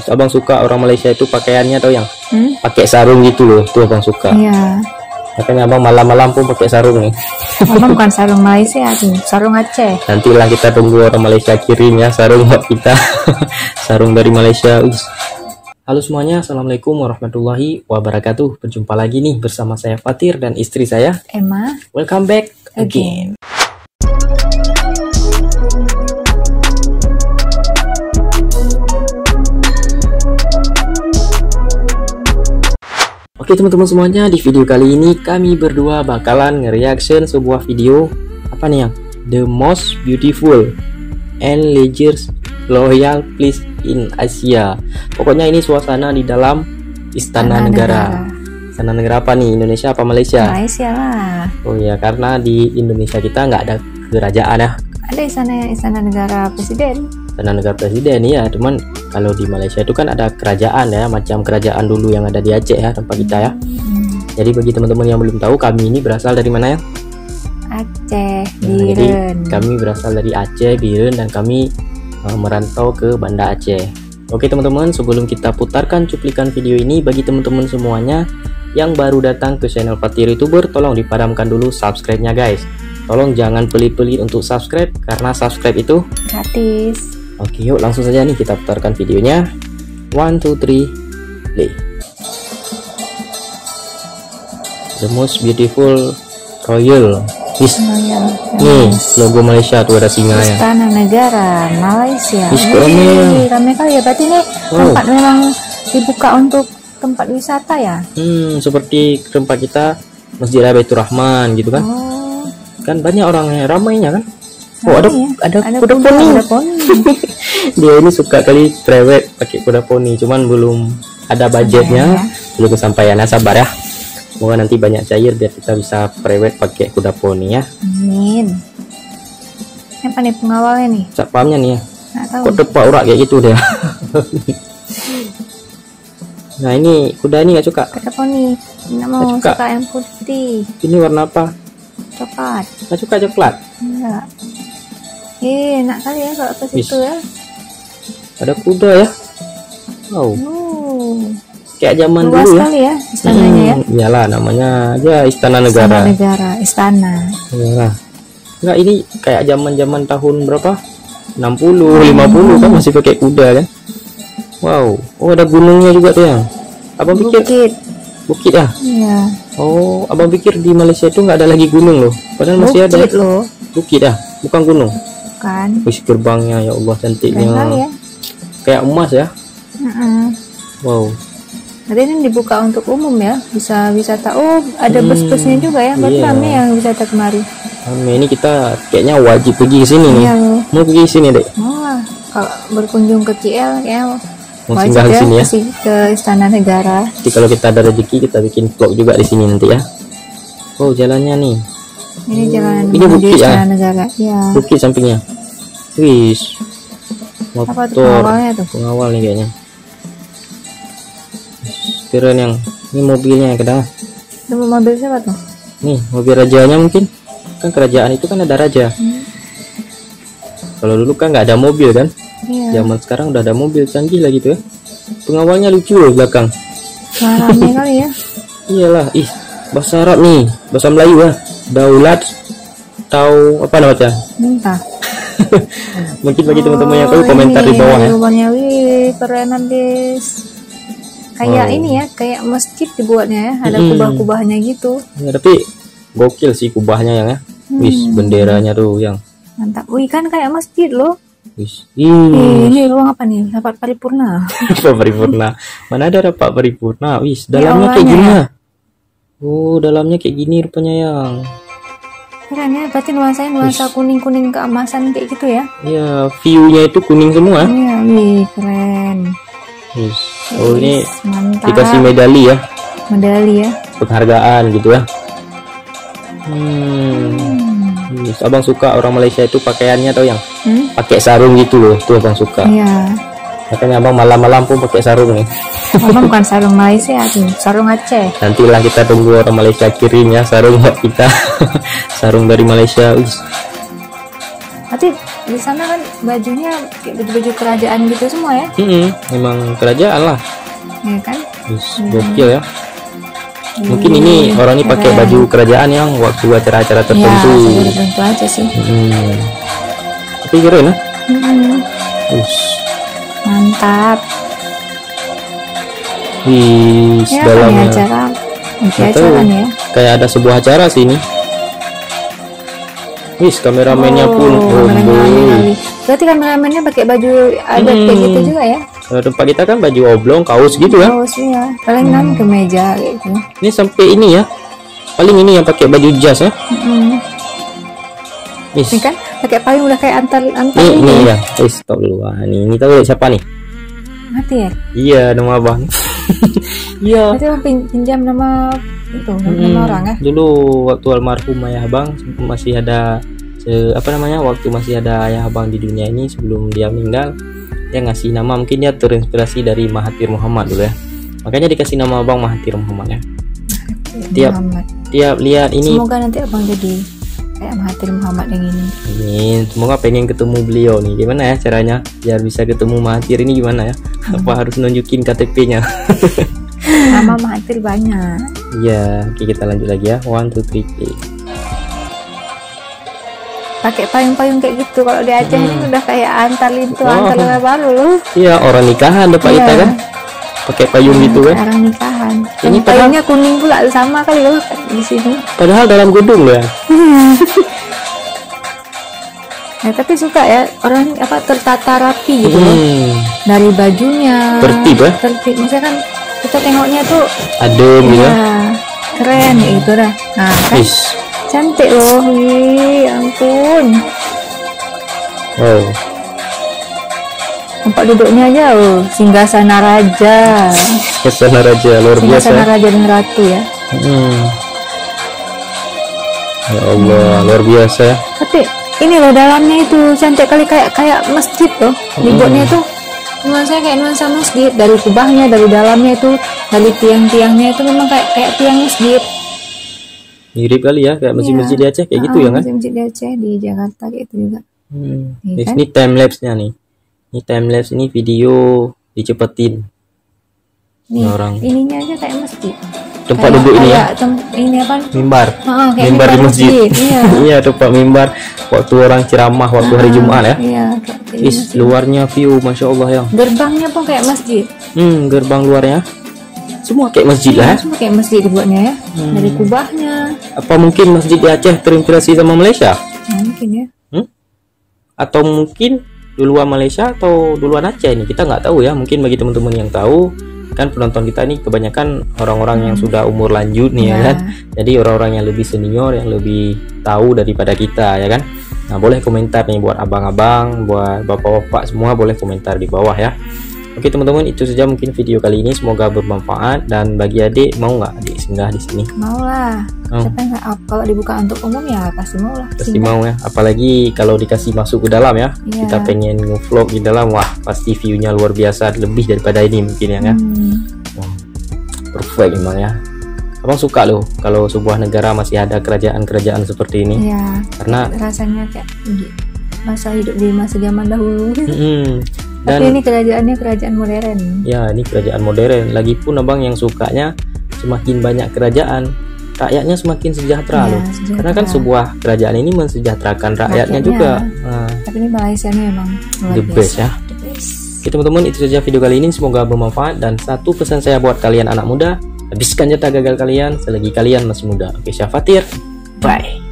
Abang suka orang Malaysia itu pakaiannya tau yang pakai sarung gitu loh, tuh abang suka. Iya. Makanya abang malam-malam pun pakai sarung nih. Abang bukan sarung Malaysia tuh, sarung Aceh. Nantilah kita tunggu orang Malaysia kirim ya sarung buat kita. Sarung dari Malaysia. Halo semuanya, assalamualaikum warahmatullahi wabarakatuh. Berjumpa lagi nih bersama saya Fatir dan istri saya Emma. Welcome back again. Oke teman-teman semuanya, di video kali ini kami berdua bakalan nge-reaction sebuah video apa nih yang The Most Beautiful and Leisure Royal Place in Asia. Pokoknya ini suasana di dalam Istana Negara. Istana Negara apa nih? Indonesia apa Malaysia? Malaysia lah. Oh ya, karena di Indonesia kita nggak ada kerajaan ya. Ada istana negara presiden. Istana Negara presiden ya, cuman kalau di Malaysia itu kan ada kerajaan ya, macam kerajaan dulu yang ada di Aceh ya, tempat kita ya. Jadi bagi teman-teman yang belum tahu, kami ini berasal dari mana ya? Aceh, Nah, jadi Biren. kami berasal dari Aceh, Biren, dan kami merantau ke Banda Aceh. Oke teman-teman, sebelum kita putarkan cuplikan video ini, bagi teman-teman semuanya yang baru datang ke channel Fatir YouTuber, tolong dipadamkan dulu subscribe-nya guys. Tolong jangan pelit-pelit untuk subscribe, karena subscribe itu Gratis. Oke, yuk langsung saja nih kita putarkan videonya. 1, 2, 3, play. The Most Beautiful Royal. Nih logo Malaysia tuh ada singa ya. Istana Negara Malaysia. Ramai kali ya, berarti ini tempat memang dibuka untuk tempat wisata ya. Seperti tempat kita Masjid Baitur Rahman gitu kan. Kan banyak orangnya, ramainya kan. Oh, ada kuda poni. Dia ini suka kali prewed pakai kuda poni, cuman belum ada budgetnya, belum kesampaian. Sabar ya. Semoga nanti banyak cair biar kita bisa prewed pakai kuda poni ya. Amin. Apa nih pengawalnya nih? Satpamnya nih ya. Nggak tahu. Kok tepak urak kayak gitu dia. Nah ini kuda ini nggak suka. Kuda poni. Nggak mau, suka yang putih. Ini warna apa? Coklat. Nggak suka coklat. Enggak. Enak kali ya kalau ke situ ya. Ada kuda ya. Wow. Kayak zaman luas dulu ya. Kali ya istananya ya. Iyalah namanya aja Istana Negara. Istana Negara, istana. Iyalah. Enggak, ini kayak zaman-zaman tahun berapa? 60, 50 kan masih pakai kuda kan. Wow. Oh, ada gunungnya juga tuh yang. Abang pikir bukit ya? Iya. Oh, abang pikir di Malaysia itu nggak ada lagi gunung loh. Padahal masih ada. Bukit loh. Bukit ya, bukan gunung. Kan. Wih, gerbangnya ya Allah cantiknya. Ya. Kayak emas ya. Wow. Jadi ini dibuka untuk umum ya, bisa wisata. Oh, ada bus-busnya juga ya. Berarti rame yang wisata kemari. Ini kita kayaknya wajib pergi ke sini nih. Mau pergi ke sini deh. Kalau berkunjung ke KL ya. Mau singgah di sini ya. Ke Istana Negara. Jadi kalau kita ada rezeki kita bikin vlog juga di sini nanti ya. Oh, jalannya nih. Ini jalan ini bukit Istana ya. Negara. Iya. Bukit sampingnya. Wis. Motor. Apa tuh pengawalnya tuh? Pengawal nih kayaknya. Keren yang ini mobilnya kadang. Itu mobil siapa tuh? Nih mobil rajanya mungkin. Kan kerajaan itu kan ada raja. Kalau dulu kan nggak ada mobil kan. Zaman sekarang udah ada mobil canggih lah gitu ya. Pengawalnya lucu loh belakang. Rame kali ya. Iyalah, bahasa Arab nih, bahasa Melayu ya. Daulat tahu apa namanya? Minta. Mungkin bagi teman-teman yang tahu komentar di bawah ya. Wih, keren abis. Kayak ini ya, kayak masjid dibuatnya ya. Ada kubah-kubahnya gitu. Ya, tapi gokil sih kubahnya yang ya. Wis, benderanya tuh yang. Mantap. Wih, kan kayak masjid loh. Wis. Ini ruang apa nih? Rapat paripurna. Rapat paripurna. Mana ada rapat paripurna? Wis, dalamnya kayak gini ya. Oh, dalamnya kayak gini rupanya yang. Keren ya, berarti nuansa kuning-kuning keemasan kayak gitu ya. Iya, view-nya itu kuning semua. Iya, wih, keren. Wis. Oh, ini mantap. dikasih medali ya. Medali ya. Penghargaan gitu ya. Abang suka orang Malaysia itu pakaiannya tau yang pakai sarung gitu loh, tuh abang suka. Iya. Makanya abang malam-malam pun pakai sarung nih. Abang bukan sarung Malaysia tuh, sarung Aceh. Nantilah kita tunggu orang Malaysia kirim ya sarung buat kita. Sarung dari Malaysia. Berarti di sana kan bajunya kayak baju-baju kerajaan gitu semua ya? Memang kerajaan lah. Ya kan? Gokil ya. Mungkin ini orang ini pakai baju kerajaan yang waktu acara-acara tertentu. Ya, tertentu aja sih. Tapi keren ya. Mantap. Ya, dalamnya acara nih ya. Kayak ada sebuah acara sih ini. Kameramennya pun berarti kameramennya pakai baju adat kayak gitu juga ya? Tempat kita kan baju oblong, kaos gitu ya. Kaos ya, paling kan kemeja gitu. Ini sampai ini ya, paling ini yang pakai baju jas ya. Ini kan pakai payung udah kayak antar ini ya. Stop dulu. Ini tahu siapa nih? Mati ya? Iya, nama abang. Iya. Berarti abang pinjam nama itu, nama orang ya? Dulu waktu almarhum ayah abang masih ada waktu masih ada ayah abang di dunia ini sebelum dia meninggal, dia ngasih nama, mungkin dia terinspirasi dari Mahathir Muhammad dulu ya, makanya dikasih nama abang Mahathir Muhammad ya. Tiap lihat ini, semoga nanti abang jadi kayak Mahathir Muhammad yang ini. Semoga pengen ketemu beliau nih, gimana ya caranya biar bisa ketemu Mahathir ini, gimana ya? Apa harus nunjukin KTP-nya? Nama Mahathir banyak. Iya, oke, kita lanjut lagi ya. 1, 2, 3, play. Pakai payung-payung kayak gitu kalau di Aceh ini udah kayak antar baru loh. Iya, orang nikahan depan kita kan pakai payung gitu kan. Orang nikahan. Ini payungnya kuning pula, sama kali loh di sini. Padahal dalam gedung loh ya. Nah, tapi suka ya orang tertata rapi gitu loh. Dari bajunya. Tertib ya. Tertib. Maksudnya kan kita tengoknya tuh adem gitu. Keren gitu dah. Nah, kan. Cantik loh, ampun. Wow. Tempat duduknya aja, singgasana raja. Singgasana raja luar biasa. Singgasana raja dan ratu ya. Ya Allah, luar biasa ya. Tapi ini loh dalamnya itu cantik kali, kayak masjid loh. Dibuatnya itu nuansa kayak nuansa masjid, dari kubahnya, dari dalamnya itu, dari tiang-tiangnya itu memang kayak tiang masjid. Mirip kali ya kayak masjid-masjid di Aceh kayak gitu ya kan? Masjid-masjid di Aceh, di Jakarta kayak itu juga. Ini time lapse-nya nih. Ini time lapse, ini video dicepetin. Nih, orang ininya aja kayak masjid. Tempat duduk ini ya. Ini apa? Mimbar. Mimbar di masjid. Iya, tempat mimbar waktu orang ceramah waktu hari Jumat ya. Iya, luarnya view Masya Allah ya. Gerbangnya pun kayak masjid. Gerbang luarnya semua kayak masjid lah. Semua kayak masjid dibuatnya ya. Dari kubahnya. Apa mungkin masjid di Aceh terinspirasi sama Malaysia? Mungkin ya. Atau mungkin duluan Malaysia atau duluan Aceh ini, kita nggak tahu ya. Mungkin bagi teman-teman yang tahu, kan penonton kita ini kebanyakan orang-orang yang sudah umur lanjut nih ya kan. Jadi orang-orang yang lebih senior, yang lebih tahu daripada kita ya kan. Nah, boleh komentar nih buat abang-abang, buat bapak-bapak semua, boleh komentar di bawah ya. Oke teman-teman, itu saja mungkin video kali ini, semoga bermanfaat. Dan bagi adik, mau nggak adik singgah di sini? Mau lah. Siapa yang nggak, kalau dibuka untuk umum ya pasti mau lah. Pasti mau ya, apalagi kalau dikasih masuk ke dalam ya. Kita pengen nge-vlog di dalam, wah pasti view-nya luar biasa, lebih daripada ini mungkin ya kan. Perfect emang ya. Abang suka loh kalau sebuah negara masih ada kerajaan-kerajaan seperti ini. Iya. Karena rasanya kayak masa hidup di masa zaman dahulu. Dan tapi ini kerajaannya kerajaan modern. Ya, ini kerajaan modern. Lagipun abang yang sukanya semakin banyak kerajaan, rakyatnya semakin sejahtera loh. Sejahtera. Karena kan sebuah kerajaan ini mensejahterakan rakyatnya juga. Tapi ini Malaysia ini memang the best ya. Oke teman-teman, itu saja video kali ini, semoga bermanfaat. Dan satu pesan saya buat kalian anak muda, habiskan jatah gagal kalian selagi kalian masih muda. Oke, Syah Fatir, bye.